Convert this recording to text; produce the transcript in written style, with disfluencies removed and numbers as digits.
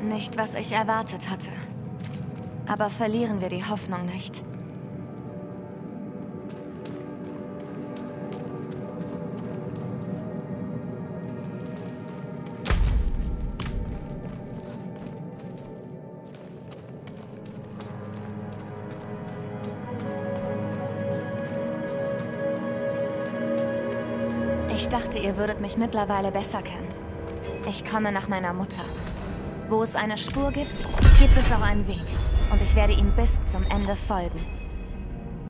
Nicht, was ich erwartet hatte. Aber verlieren wir die Hoffnung nicht. Ich dachte, ihr würdet mich mittlerweile besser kennen. Ich komme nach meiner Mutter. Wo es eine Spur gibt, gibt es auch einen Weg. Und ich werde ihm bis zum Ende folgen.